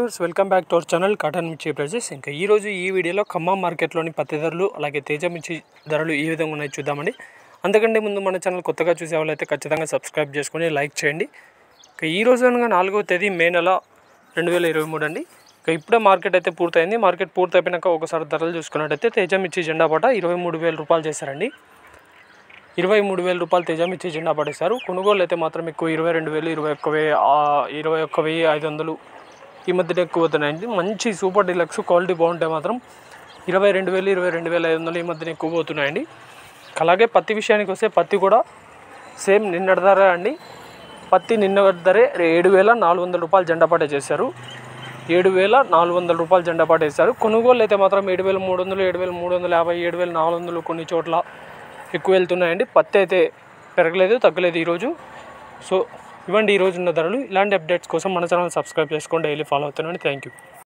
Viewers welcome back to our channel cotton mirchi prices. ఇంకా ఈరోజు ఈ వీడియోలో ఖమ్మం మార్కెట్లోని పత్తి ధరలు అలాగే తేజ మిర్చి ధరలు ఏ విధంగా ఉన్నాయో చూద్దామండి. అంతకంటే ముందు మన ఛానల్ కొత్తగా చూసే వాళ్ళైతే ఖచ్చితంగా సబ్స్క్రైబ్ చేసుకొని లైక్ చేయండి. ఇంకా ఈ రోజు అనగా 4వ తేదీ మే నెల 2023 అండి. ఇంకా ఇప్పుడే మార్కెట్ అయితే పూర్తయింది. మార్కెట్ పూర్తయిపోయినాక ఒకసారి ధరలు చూసుకున్నట్టయితే తేజ మిర్చి జెండా పాట 23,000 రూపాయలు చేశారండి. 23,000 రూపాయలు తేజ మిర్చి జెండా పడేశారు. కొనుగోలు అయితే మాత్రం ఎక్కువ 22,000, 21,500 ఈ మధ్యన ఎక్కువ పోతున్నాయండి. మంచి సూపర్ డీలక్స్ క్వాలిటీ బాగుంటే మాత్రం 22,000, 22,500 ఈ మధ్యన ఎక్కువ పోతున్నాయండి. అలాగే పత్తి విషయానికి వస్తే పత్తి కూడా సేమ్ నిన్నటి ధర అండి. పత్తి నిన్న ధరే 7,400 రూపాయలు జెండా పాట చేశారు. 7,400 రూపాయలు జెండా పాట వేశారు. కొనుగోలు అయితే మాత్రం 7,300, 7,350, 7,400 కొన్ని చోట్ల ఎక్కువ వెళ్తున్నాయండి. పత్తి అయితే పెరగలేదు, తగ్గలేదు ఈరోజు. సో ఇవ్వండి ఈరోజు ఉన్న ధరలు. ఇలాంటి అప్డేట్స్ కోసం మన ఛానల్ సబ్స్క్రైబ్ చేసుకోండి, డైలీ ఫాలో అవుతున్నాను. Thank you.